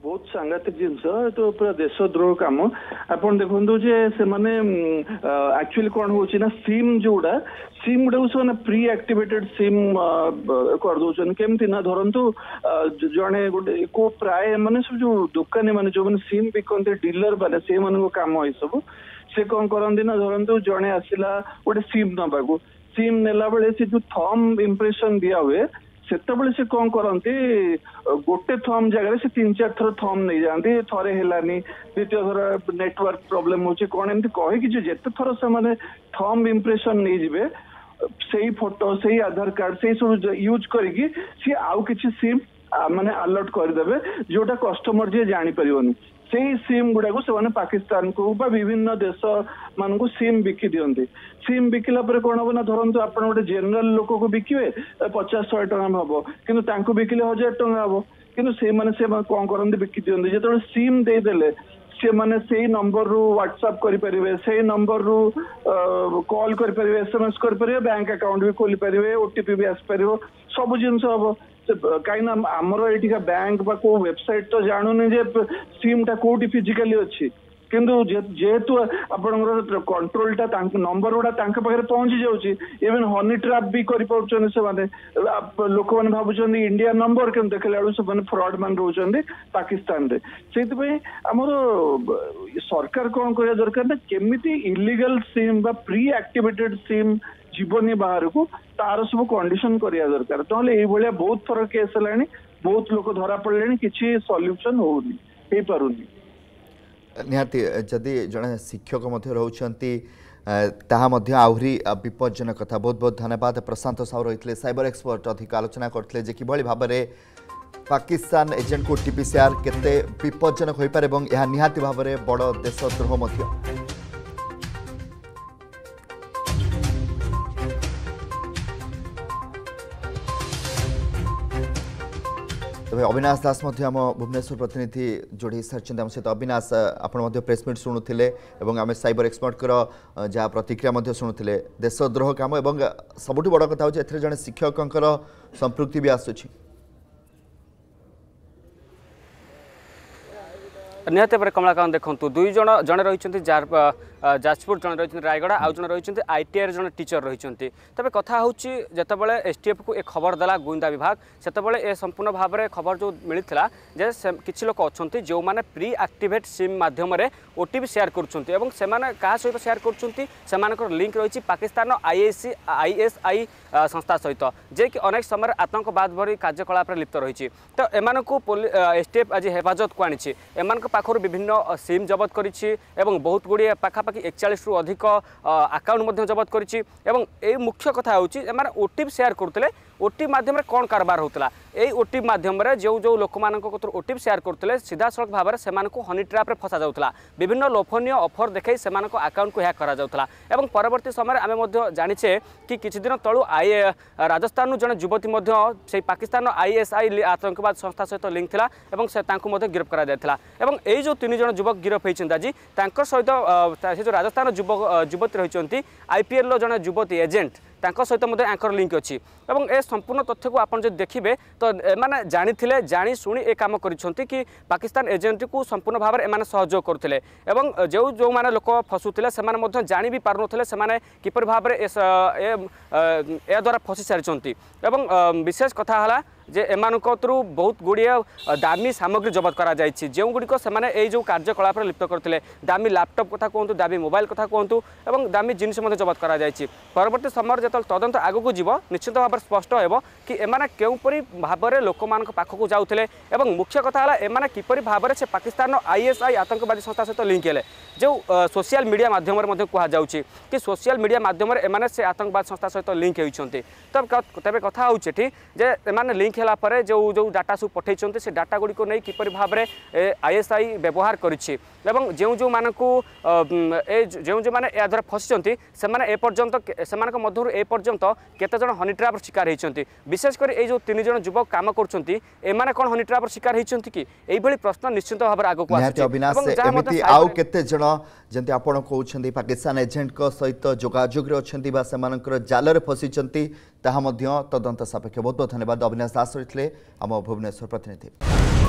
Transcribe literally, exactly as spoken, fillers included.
बहुत सांघातिक जिनस तो पूरा देशद्रोह काम आपन देखो जे से माने एक्चुअली कौन हो सिम जोड़ा सिम गुड़ा से प्री एक्टिवेटेड सिम कर दौन केमती ना धरतु जड़े गोटे को प्राय माने सब जो दुकानी माने जो मैंने सिम बिकते डीलर मैंने से कम ये सब से कौन करती ना धरतु जड़े आसला गोटे सिम नवा सिम नेला बेले से जो थम इम्प्रेशन दिया हुए से से कौन करती गोटे थम जगह से तीन चार थर थम नहीं जाती थरे हेलानी द्वितीय थर नेटवर्क प्रोब्लेम हो कौन एमती कहीकि जिते थर से थम इम्प्रेशन नहीं जिवे से फोटो से आधार कार्ड से सब यूज करी सी आउ किसी सिम माने अलर्ट करदे जोटा कस्टमर जी जानी परिवनी से सिम गुड़ा को से पाकिस्तान को विभिन्न देश मान को सिम बिकी दिखती सिम बिकिला कौन हम ना धरतु आप गोटे जेनेल लोक को बिके पचास शहे टाँग हम कि बिकिले हजार टाँग हम कि कौन करते बिकी दिखती जो सिम देदेले से माने से नंबर रू व्हाट्सएप करें से नंबर रू कॉल करें एसएमएस करें बैंक अकाउंट भी खोली पारे ओटीपी भी आसपार सब जिनस हम कहीं आमर ये बैंक को वेबसाइट तो जानूनी जे सिम टा कोटी फिजिकली अच्छी किंतु जेहेतु आपंकर कंट्रोलटा नंबर गुड़ा पाखे पहुंची जाऊँगी इवेन हनी ट्रैप भी कर लोक मैंने भावुं इंडिया नंबर के देखला से फ्रड मान रोच पाकिस्तान से आमर सरकार कौन करा दरकार ना केमिति इलीगल सिम बा प्री एक्टिवेटेड सिम जीवनी बाहर को तार सब कंडीशन करिया दरकार तो ये बहुत थर केस है बहुत लोग धरा पड़े किसी सॉल्यूशन होनी हो पारुनी निहाती जदि जड़े शिक्षक रोचंती आहरी विपज्जनक कथा बहुत बहुत धन्यवाद प्रशांत साहू रही साइबर एक्सपर्ट अधिक आलोचना करते कि भाव में पाकिस्तान एजेंट को टीपी शेयर केते विपज्जनक हो पारे और यह निहाती भाव में बड़ देशद्रोह तबे अविनाश दास आम भुवनेश्वर प्रतिनिधि जोड़ी सारी आम सहित अविनाश आप प्रेसमिट शुणुले आम साइबर एक्सपर्ट जहाँ प्रतिक्रिया शुणुले देशद्रोह काम और सबुठ बड़ कथा हो जड़े शिक्षक संपृक्ति भी आसूँ निहत भाव कमलाकांत देखो दुई जन जड़े रही जाजपुर जन रही रायगढ़ आउ जन रही आईटीआई जन टीचर रही तेज कथा हूँ जितेबाला एसटीएफ को एक खबर देला गुइंदा विभाग से संपूर्ण भाव में खबर जो मिलता जे किसी लोक अच्छा जो मैंने प्री एक्टिवेट सिम मध्यम ओटीपी शेयर कर क्या सहित शेयर कर लिंक रही पाकिस्तान आईएससी आईएसआई संस्था सहित जे कि अनेक समय आतंकवाद भरी कार्यकलाप लिप्त रही तो एम एसटीएफ आज हेफाजत को आनी एम पाखर विभिन्न सिम जबत करी बहुत गुड़िए पाखापाखि एकचाश रु अधिक आकाउंट जबत करी मुख्य कथा हूँ ओटीपी शेयर करते ओटीपी माध्यम कौन कारबार होता यही ओटीपी माध्यम जो जो लोक मान ओटीपी शेयर करते सीधा सड़क भाव में से हनी ट्रैप फसा जाऊला विभिन्न लोभनीय ऑफर देखा से आकाउंट को हैक करा परवर्ती समय आम जाचे कि किसी दिन तलू आई राजस्थान जड़े युवती से पाकिस्तान आईएसआई आतंकवाद संस्था सहित लिंक था और गिरफ्त कर यही जो तीन जन युवक गिरफ होती आज सहित जो राजस्थान युवक युवती रही आईपीएल जड़े युवती एजेंट सहित आंकर लिंक अच्छी और ए संपूर्ण तथ्य को आप देखिए तो मैंने जानी जानी शुणी ए कम कर पाकिस्तान एजेंट को संपूर्ण भाव में एम सहयोग करते जो जो मैंने लोक फसुले से जानी भी पारे से किपर भाव में ए द्वारा फसी सारी विशेष कथा है जे एमानकतरू बहुत गुड़िया दामी सामग्री जबत करा जायछि जो गुड़िक से जो कार्यकलाप लिप्त करते दामी लैपटॉप कथा कहतु दामी मोबाइल कथा कहतु और दामी जिनस जबत करा जायछि परवर्ती समय जो तदंत आगक जीव निश्चित भाव स्पष्ट हो कि एमाने केउपरि भाव में लोक मान पाखक जाऊले और मुख्य कथा है एमाने किपरि भाव में से पाकिस्तान आईएसआई आतंकवादी संस्था सहित लिंक है जो सोशल मीडिया माध्यम कहुँ कि सोशल मीडिया माध्यम एमाने से आतंकवाद संस्था सहित लिंक होती तब कथा हूँ जे एमाने लिंक है जो जो डाटा सब पठे से डाटा गुड़ी को नहीं किपरि भाव में आईएसआई व्यवहार करिछि एवं जो जो मानकु जो जो माने या द्वारा फसिचंती से एपर्यंत से मध्य एपर्यंत केते जन हनी ट्रैप शिकार होती विशेषकर ये जो तीन जन युवक काम करछंती एमाने कोन हनी ट्रैप शिकार होती कि एई भली प्रश्न निश्चित भाव आगो को आछि एमिति आउ केते जन जंती आपण कहउछंती पाकिस्तान एजेंट को सहित जोगाजोग रे अछंती बा सेमानकर जाल रे फसिचंती ताहा मध्य तदंत सापेक्ष बहुत बहुत धन्यवाद अविनाश दास रही आम भुवनेश्वर प्रतिनिधि।